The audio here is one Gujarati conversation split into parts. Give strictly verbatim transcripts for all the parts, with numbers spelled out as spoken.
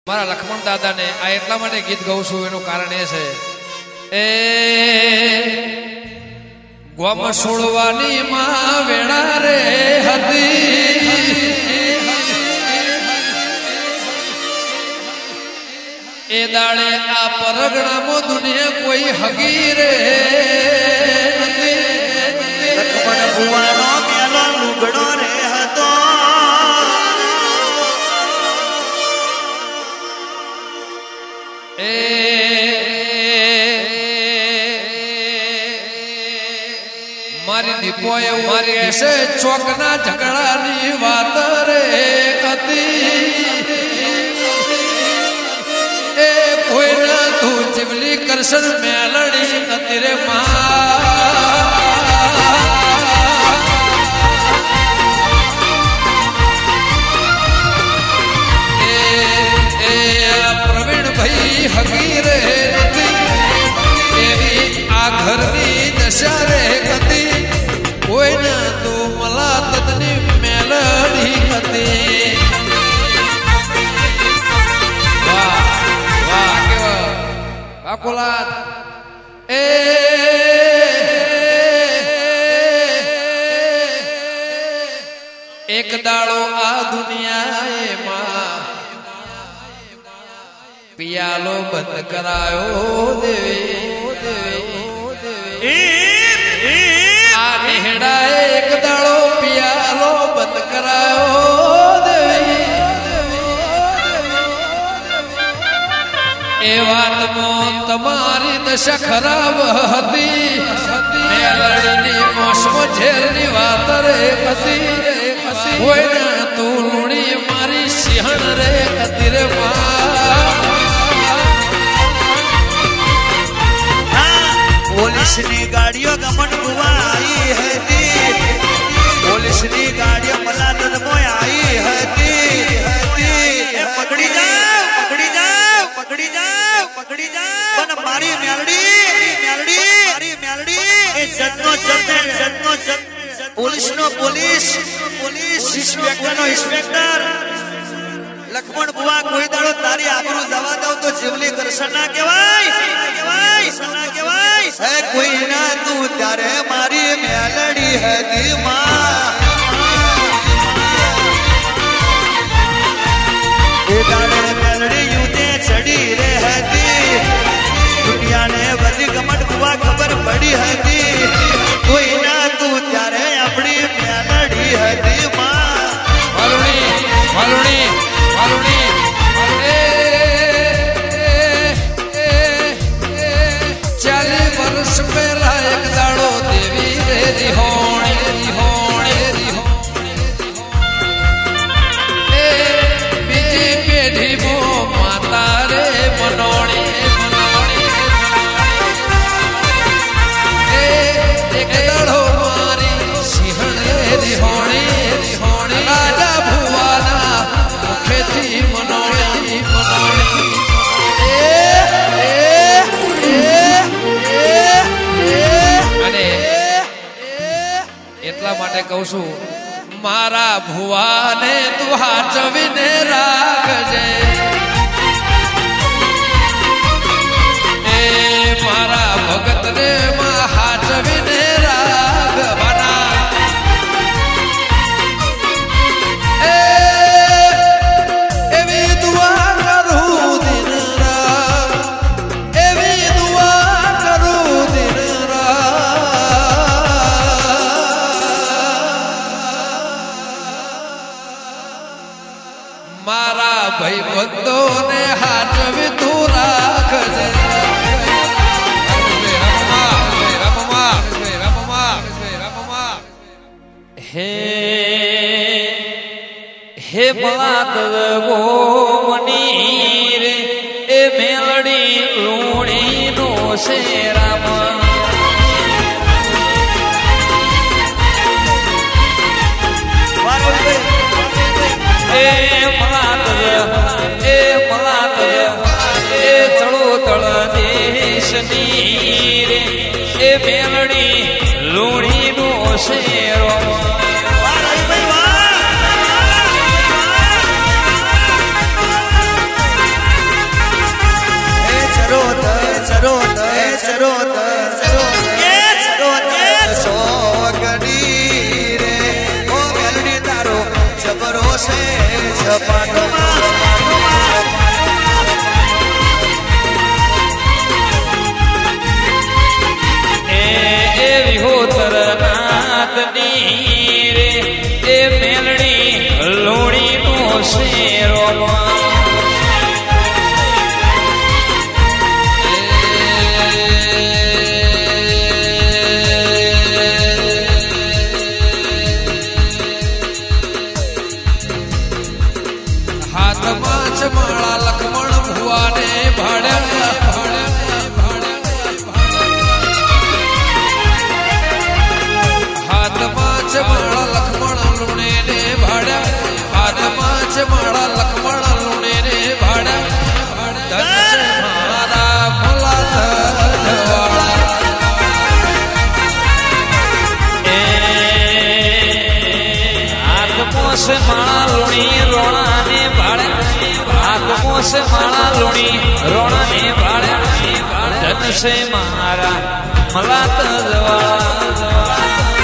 મારા લખમણ દાદાને આ એટલા માટે ગીત ગાઉં છું એનું કારણ એ છે એ ગોમ સોળવાની માં વેણા રે હતી એ દાડે આ પરગણામાં દુનિયા કોઈ હગી રે લખમણ ભુવાનો મેલો લુગડો રે હતો એ મારી દીપોએ મારી છે ચોકના ઝઘડાની વાત રે હતી એ કોઈના તું જીવલી કરશન મેલડી હતી રે માં હગી રે એવી આ ઘરની દશા રે હતી કોઈના તો મલાતની મેલડી હતી વાહ વાહ કેવા બાકુલાત એ એક દાડો આ દુનિયાએ માં પિયાલો બંધ કરાયો દેવી આ નિહડા એક દાડો પિયાલો બંધ કરાયો દેવી એ વાતમાં તમારી દશા ખરાબ હતી મેલડીની મોસમ ઝેરની વાત રે હતી કોઈના તું લુણી મારી સિંહણ રે હતી રે માં पुलिस ની ગાડીઓ ગમન ગુવા आई હતી पुलिस ની ગાડીઓ મલાદન મોય आई હતી એ પકડી જાવ પકડી જાવ પકડી જાવ પકડી જાવ પણ મારી મેલડી મેલડી મારી મેલડી એ જતનો જત જતનો જત પોલીસ નો પોલીસ પોલીસ ઇન્સ્પેક્ટર નો ઇન્સ્પેક્ટર લખમણ બુવા કોઈ દાડો તારી આબરૂ જવા દઉં તો જીવલી કરશન ના કહેવાય કહેવાય સના કહેવાય હે કોઈ ના તું ત્યારે મારી મેલડી હતી માં એ દાડે મેલડી યુતે ચડી રે હતી દુનિયાને બધી ગમટ બુવા ખબર પડી હતી કોઈ ના તું ત્યારે આપણી મેલડી હતી માં વાલુણી વાલુણી વાલુણી ચાલી વર્ષ પહેલા એક દાડો દેવી રે રિહોણી રિહોણી રિહોણી એ બીજી પેઢી મો માતા રે મનોણી એ એક દાડો મારી સિંહણ રે રિહોણી રિહોણી રાજા ભુવાના મુખેથી મનોણી મનોણી અને એટલા માટે કહું છું મારા ભુવાને તું હાચવીને રાખજે એ મારા ભગતને માં હાચવીને રાખવાના એ એવી દુઆ કરું દિન રાત એવી દુઆ કરું દિન મારા ભાઈ બંધોને હાચવી તું રાખજે હે હે બાત ગોમની રે એ મેલડી લુણી નો શેરામ એ મલાત એ મલાત એ ચળો તળ દેશની રે એ મેલડી લુણી નો શેરો છે સપાટોમાં વિહોતર નાથની રે એ મેલડી લોણી નો શેરો હાથમાં ચમાળા લખમણ ભુવાને ભાડ્યા માળા લખમણ લુણે ને ભાડ્યા હાથમાં છે માળા લખમણ લુણે ને ભાડ્યા મારા ભલા હાથમાં છે માળા લુણી રોણા ને ભાડ્યા હાથમાં છે માળા લુણી રોણા ને ભાડ્યા ધન છે મારા મલાત જવાળા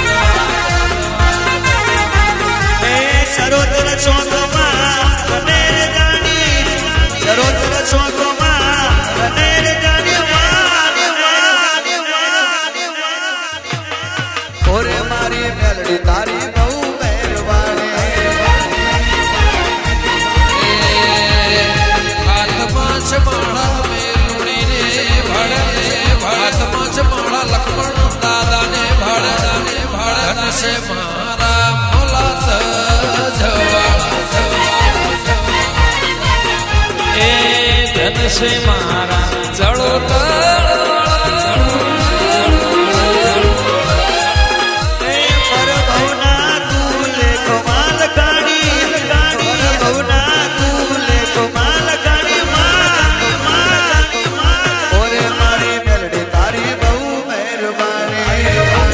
સરોતર ચોકમાં રમેર જાણી સરોતર ચોકમાં રમેર જાણી વાણી વાણી વાણી વાણી ઓરે મારી મેલડી તારી બહુ મહેરબાની હાથમાં છે માળા મેલુડીને ભાડે હાથમાં છે માળા લખમણ દાદાને ભાડે ભાડે છે મારા મોલા એ ધન છે મારા ચડો ભવના તું લે કમાલ કાઢી ભવના તું લે કમાલ કાઢી ઓરે મારી મેલડી તારી બહુ મહેરબાની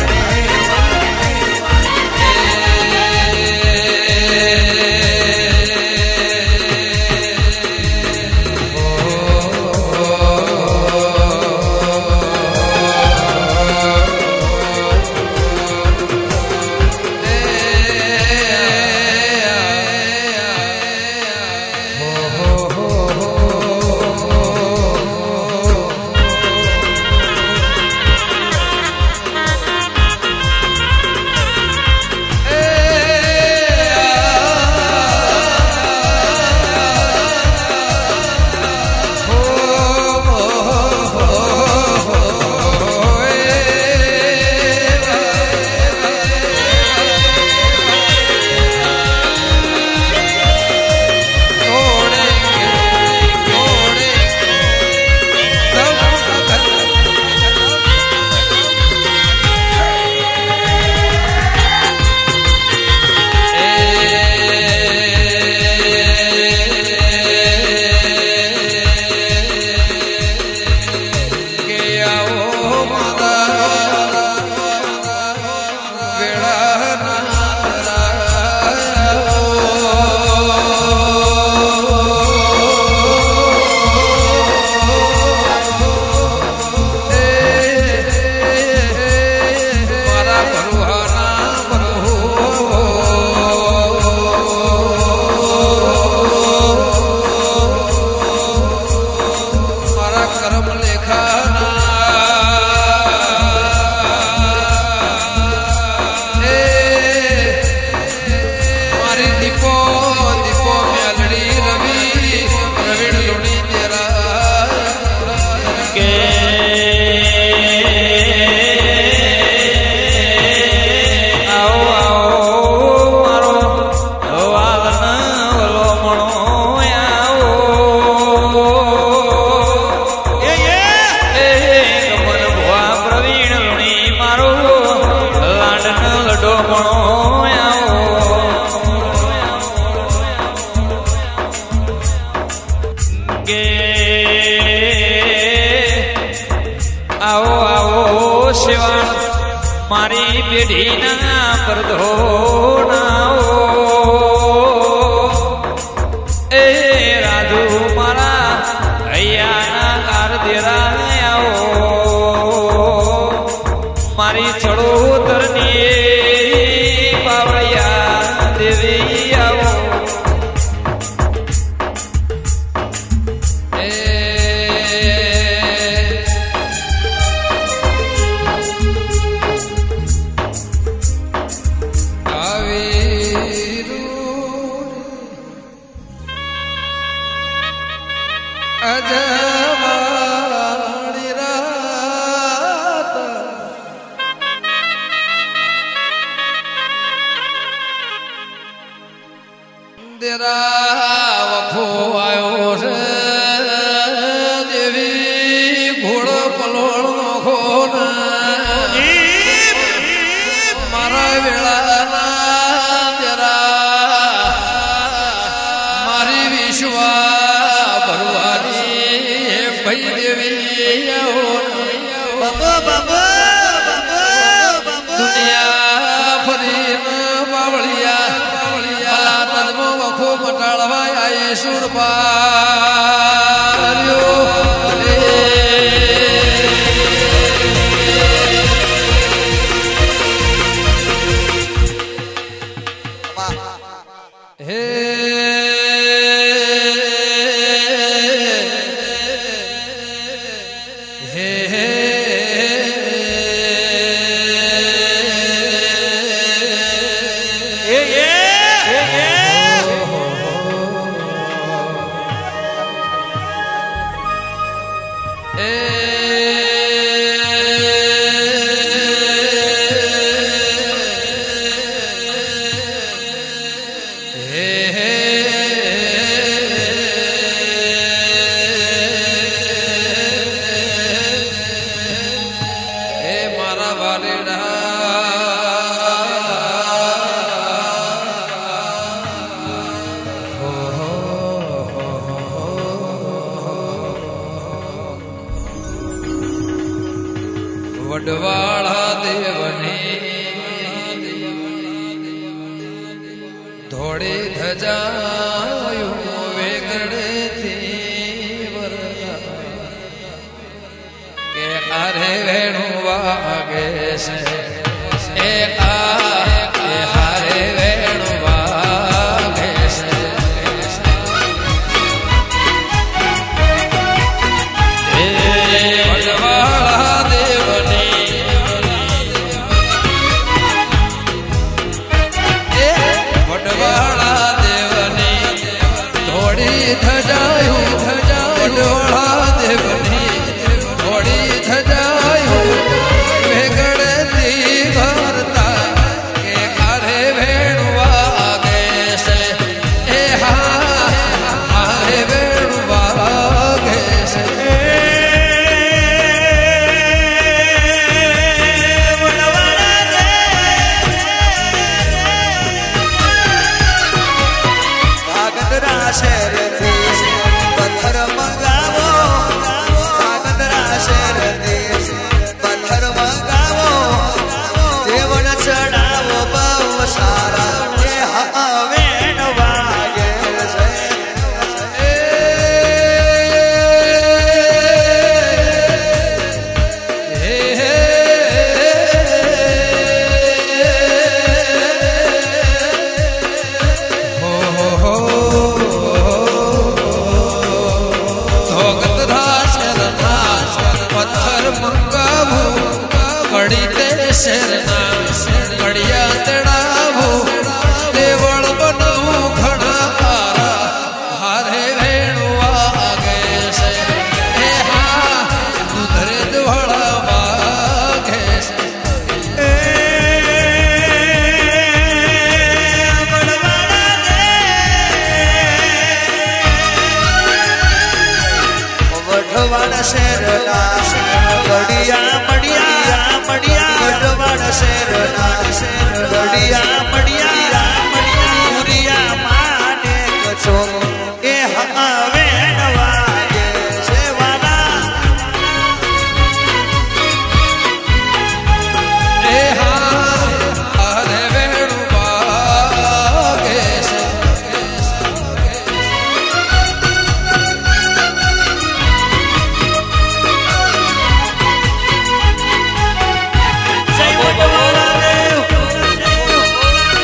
મારી પેઢીના પરધોનાઓ એ રાધુ મારા હૈયાના કારદેરા આવો મારી ચડોતરની પાવળિયા દેવી આવો અજવાળી રાત દેરા વખો આવ્યો છે દેવી ઘોડો પલોળ નો ખોન મારા વેળાના દેરા મારી વિશ્વા ભરવાની ભાઈ દેવી બાબા બાબા દુનિયા ફરીને બાવળિયા તજમો વખો મટાડવા આયે સુરપાર્યો હે હે હે વડવાળા દેવની ધોળી ધજાયું વેગડેથી વરતા કે આરે વેણું વાગે છે એ આ કે હારે વેણું વાગે છે એ વડવાળા ધજાયું વડવાળા દેવની ઘોડી ધજાયું વેગડેથી ભરતા કે કારે વેણું વાગે છે એ હા હારે વેણું વાગે છે પથ્થર મંગાવો આગંદરા શેરથી પથ્થર મંગાવો દેવણ ચડાવો બહુ સારા એ હવેણ વાગે શેરના કડિયા તેડાવું દેવળ બનાવું ઘણા હારે વેણું વાગે છે એ હા દુધરે દવળ વાગે છે વઢવાડા શેરના કડિયા મડિયા વઢવાડા શેરના કડિયા મડિયા પુરિયા માને કચો એ હવેણ વાગે છે વાલા એ હા હારે વેણું વાગે છે વડવાળા દેવ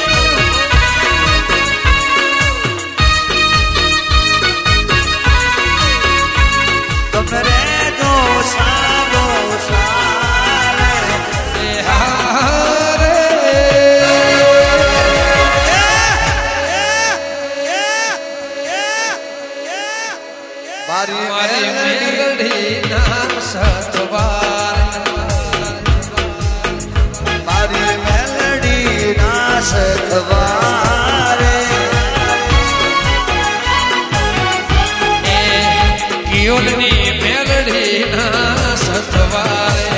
મારી મેલડી ના સથવાર મારી મેલડી ના સથવારે કિયોલની મેલડી ના સથવારે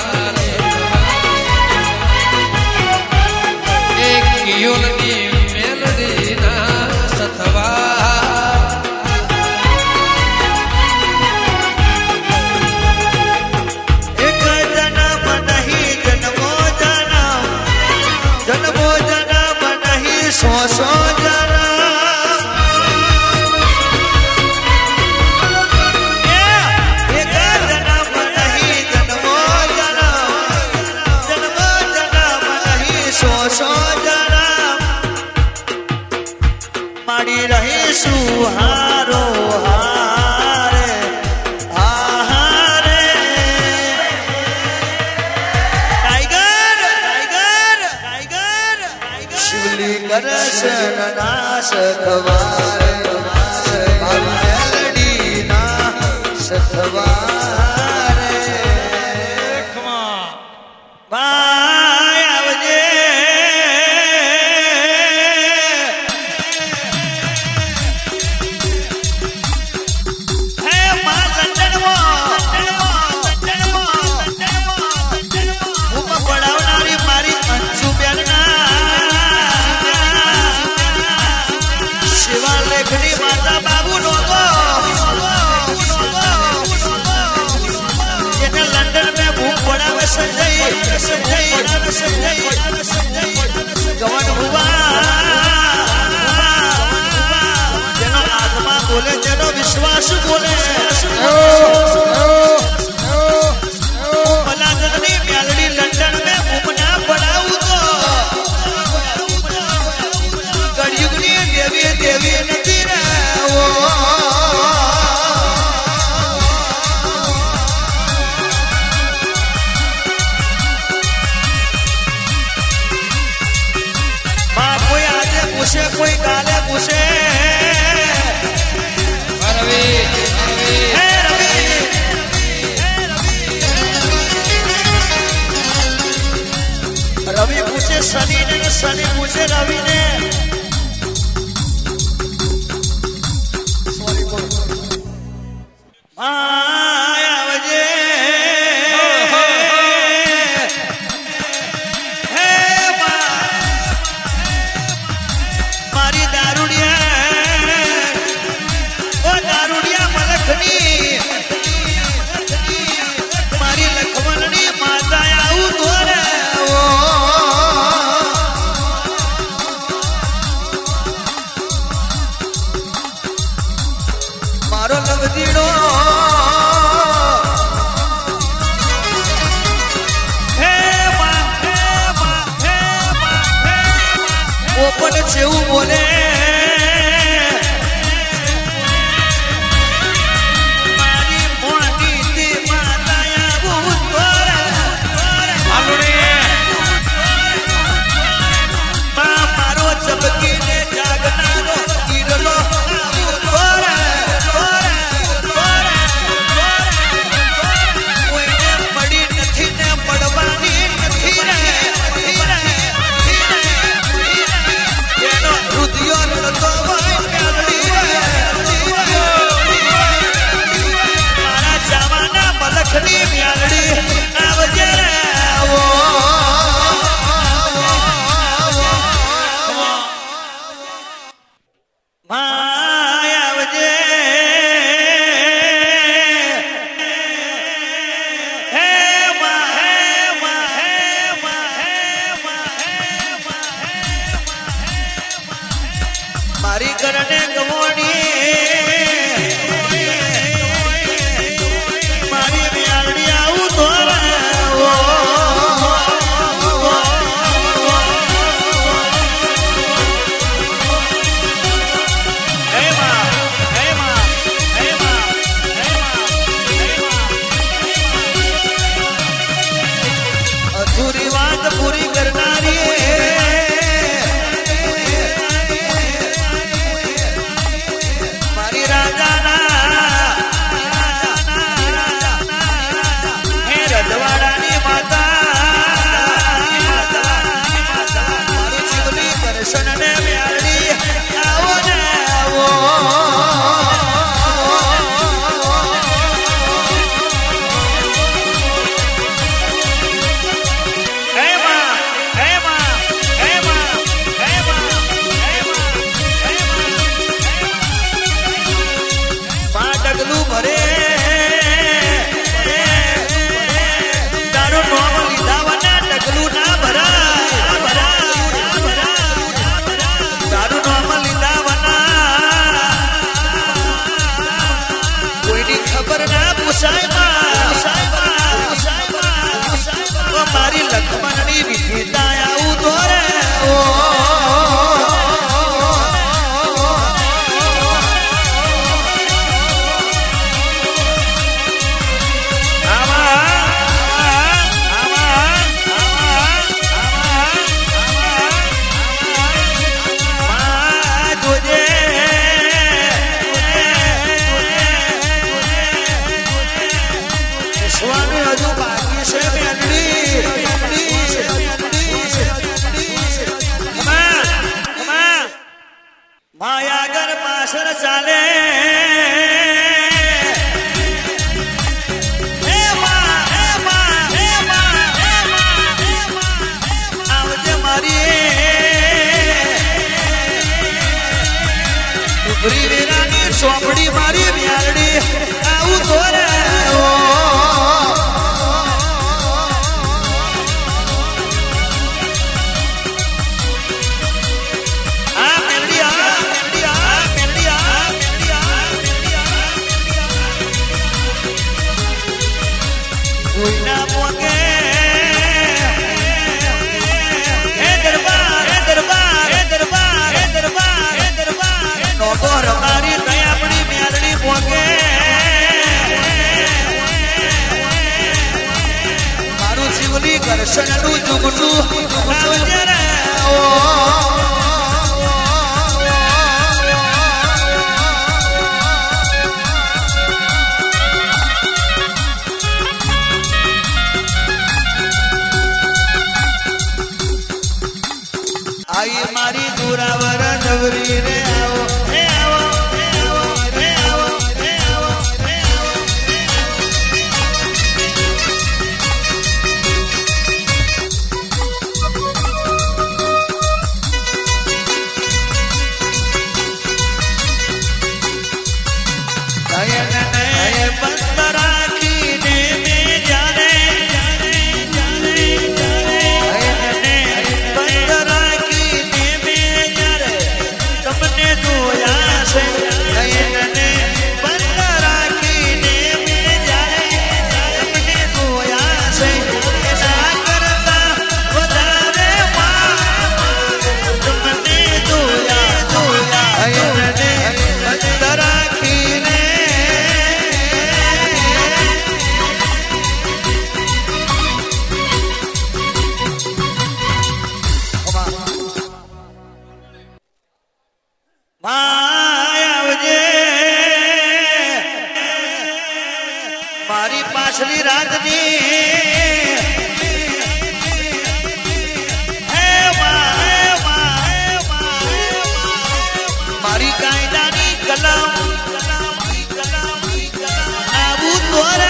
એક કિયોલની મેલડી ના સથવાર એક જન્મ નહીં જન્મો જન્મ જન્મો જન્મ નહીં સો સો જન્મ મારી રહીશું હારો હારે હારે ટાઈગર ટાઈગર ટાઈગર શિવલી કરશન ના સથવારે મેલડી ના સથવારે ભાઈ આવજે જેનો આત્મા બોલે જેનો વિશ્વાસ બોલે મલાજની મેલડી લંડન में घूमना पड़ाऊ तो कलयुगनी देवी देवी નથી રે पूछे कोई काले पूछे રવિ हे रवि रवि पूछे शनि ने शनि पूछे रवि ने आया वजे મારી લખમણની માતા આવું તોરે મારો લવદીડો હે મા હે મા હે મા હે ઓપન જેવું બોલે રુધિર नगोर मारी दयाबड़ी म्यालड़ी मोगे मारू शिवली करशनडू जुगडू जुगडू आई मारी दूरावर नवरी रे आओ रे आओ रे आओ रे आओ रे आओ रे आओ बंद राखी ने में जाने जाने जाने जाने बंद राखी ने में जाने तुमने दुआ से नयने बंद राखी ने में जाने तुमने दुआ से ऐसा करता वदारे मां तुमने दुआ दुआ नयने बंद राखी ने मारी पाछली रात नी मारी कायदानी कलम आबू तोरे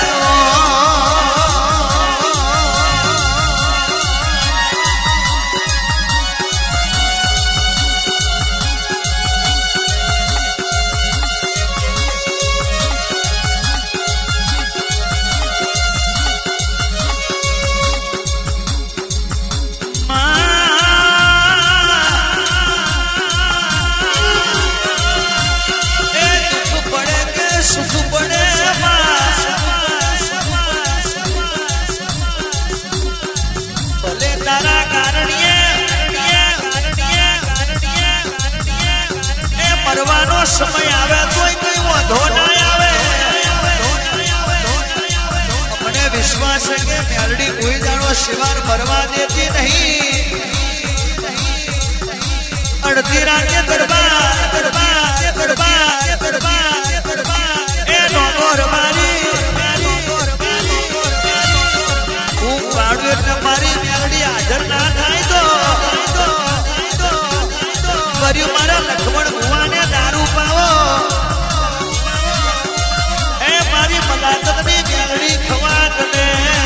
मरवानो समय आवे तोय कोई वांधो ना आवे अपने विश्वास के म्यालड़ी कोई जानो शिवार मरवा देती नहीं अड़ती रात दरबार दरबार दरबार दरबार दरबार ए नगोर मारी तू पाड़वे न मारी म्यालड़ी हाजर ना थाय तो કર્યું મારા લખમણ ભુવાને દારૂ પાવો એ મારી મલાતની મેલડી ખવા ગને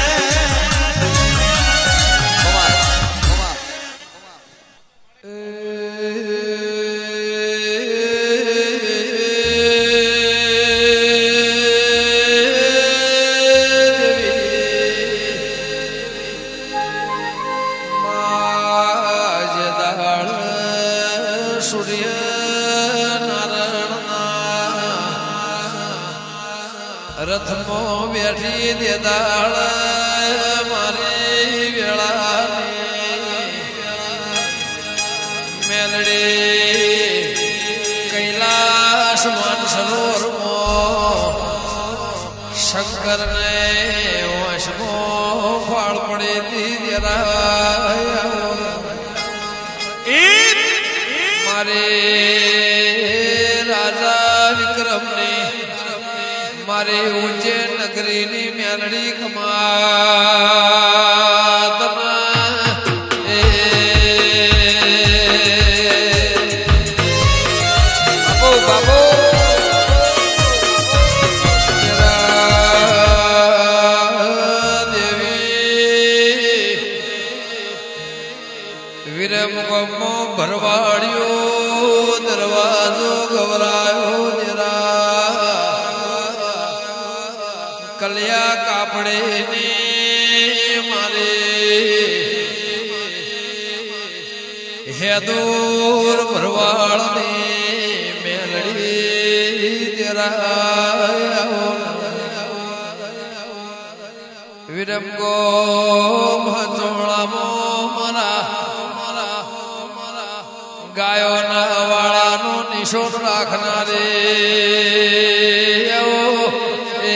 रथ मो बैठी दे दाड़ मारी वेला मेलड़ी कैलाश मानसरोवर मो शंकर ने वश मो फाड़ पड़ी थी जरा मारे राजा विक्रम ने मारे ऊंचे नगरी नी म्यालड़ी खमातना ए बाबू बाबू देवी विरम गमो भरवाड़ियो दरवाजो घबरायो जरा कलिया कापड़े ने मारे है दूर भरवाड़ ने मेलड़ी तेरा विरम को भचोड़ा मो मरा गायो ना वाला नो निशोन રાખનારે એ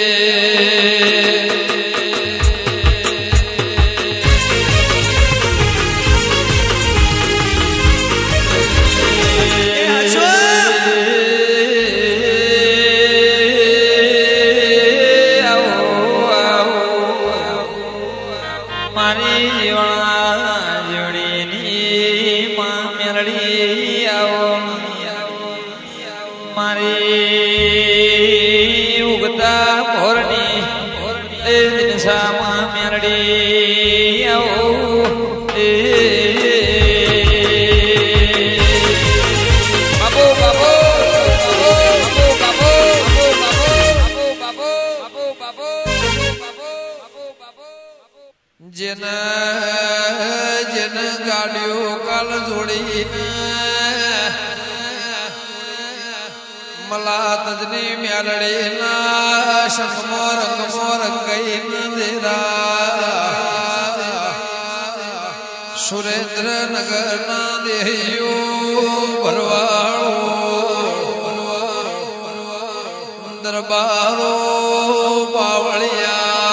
मला तजनी म्यालड़ी ना शमो रंग मो रंगई नंदेरा सुरेंद्र नगर ना देहियो भरवाड़ो दरबारो पावड़िया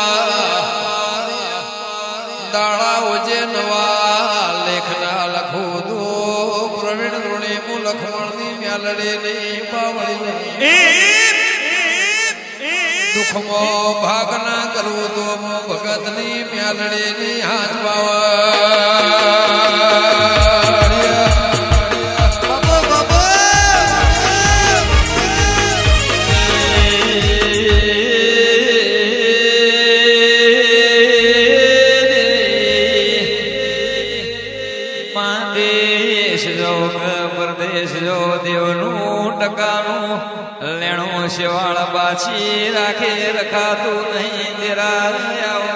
दाड़ा उजे नवा लेखना लखो दो प्रवीण ऋणी मु लखमण नी म्यालड़ी नहीं दुखमो भागना करू तो मो भगत नी म्यालड़ी नी हाथ बावा लेणो शिवाड़ बाछी राखे रखा तू नहीं तेरा